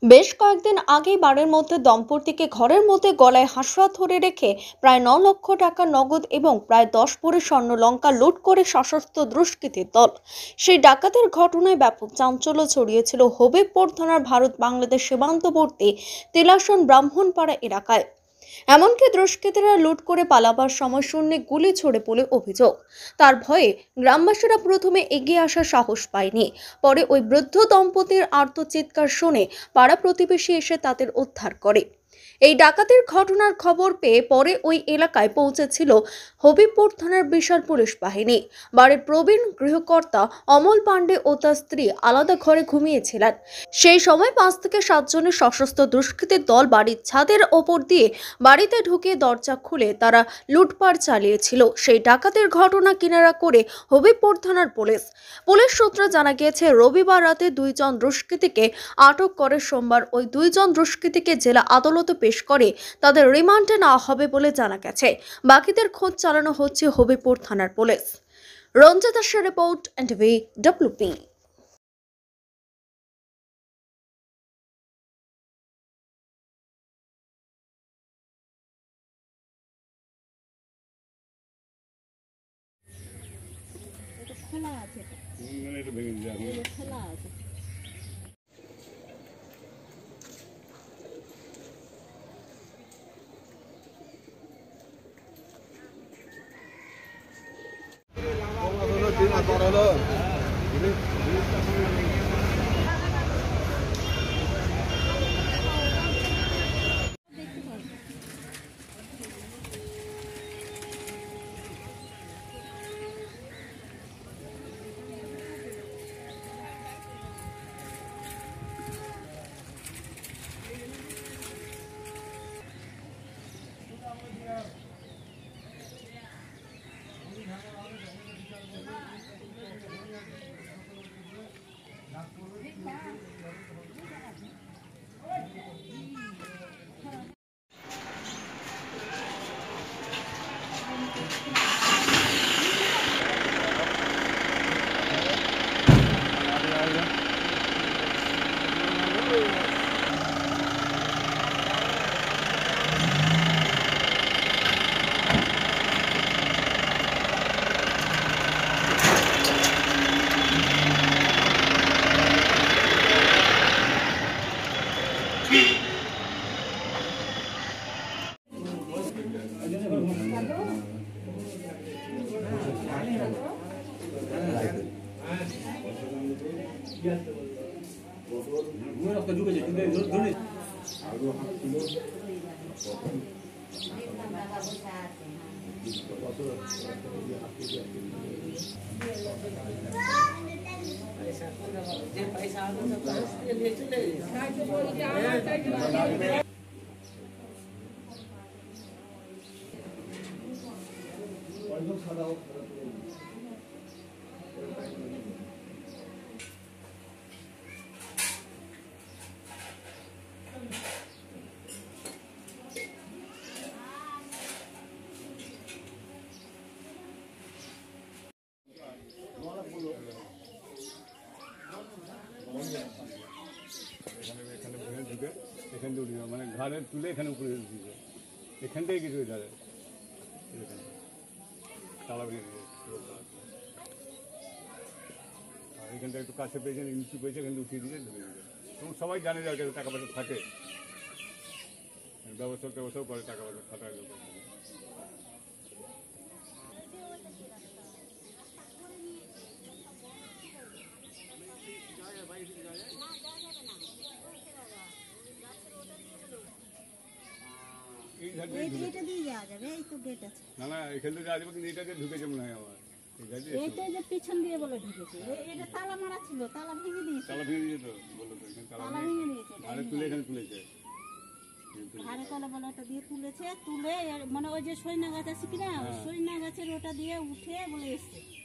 বেশ কয়েকদিন আগেই বাড়ির মধ্যে দম্পতিকে ঘরের মধ্যে গলায় হাসুয়া ধরে রেখে প্রায় ৯ লক্ষ টাকা নগদ এবং প্রায় ১০ ভরি স্বর্ণলঙ্কা লুট করে সশস্ত্র দুষ্কৃতীর দল। সেই ডাকাতের ঘটনায় ব্যাপক চাঞ্চল্য ছড়িয়েছিল হবিবপুর থানার ভারত বাংলাদেশ সীমান্তবর্তী তিলাসন ব্রাহ্মণপাড়া এলাকায়। এমনকি দুষ্কৃতীরা লুট করে পালাবার সময় শূন্যে গুলি ছোড়ে বলে অভিযোগ। তার ভয়ে গ্রামবাসীরা প্রথমে এগিয়ে আসার সাহস পায়নি। পরে ওই বৃদ্ধ দম্পতির আর্তচিৎকার শুনে পাড়া প্রতিবেশী এসে তাদের উদ্ধার করে। এই ডাকাতির ঘটনার খবর পেয়ে পরে ওই এলাকায় পৌঁছেছিল হবিবপুর থানার বিশাল পুলিশ বাহিনী। বাড়ির প্রবীণ গৃহকর্তা অমল পাণ্ডে ও তার স্ত্রী আলাদা ঘরে ঘুমিয়েছিলেন। সেই সময় ৫ থেকে ৭ জনের সশস্ত্র দুষ্কৃতীর দল বাড়ির ছাদের ওপর দিয়ে বাড়িতে ঢুকে দরজা খুলে তারা লুটপাট চালিয়েছিল। সেই ডাকাতির ঘটনা কিনারা করে হবিবপুর থানার পুলিশ সূত্রে জানা গিয়েছে, রবিবার রাতে ২ জন দুষ্কৃতীকে আটক করে সোমবার ওই ২ জন দুষ্কৃতীকে জেলা আদালতে পেশ করে তাদের রিমান্ডে নেওয়া হবে বলে জানা গেছে। বাকিদের খোঁজ চালানো হচ্ছে হবিবপুর থানার পুলিশ। রঞ্জিত দাসের রিপোর্ট, NTVWB। খোলা আছে, এটা ভেঙে যাবে, খোলা আছে। এখান থেকে মানে ঘাড়ে তুলে এখানে উপরে দিবে, এখান থেকে কিছু ধারে তালা ভেঙে দিয়ে আর এখানটা একটু কাছে পেয়েছেন, ইঞ্চি পেয়েছে, এখান থেকে উঠিয়ে দিয়ে ঢুকে দিবে। তখন সবাই জানে যার কাছে টাকা পয়সা থাকে, ব্যবসাও করে, টাকা পয়সা খাটায় লোক। না না এখান থেকে আসবে, কিন্তু এটা ঢুকেছে মনে হয় আমার পিছন দিয়ে বলে ঢুকেছে, এটা তালা মারা ছিল, তালা ভেঙে দিয়েছে, তালা ভেঙে দিয়েছে তো বললো তো, তালা ভেঙে দিয়েছে, ঘাড়ে তুলে এখানে তুলেছে, ঘাড়ে তলা বলাটা দিয়ে তুলেছে, তুলে মানে ওই যে সৈন্য গাছ আছে কিনা, সৈন্য গাছের ওটা দিয়ে উঠে বলে এসছে।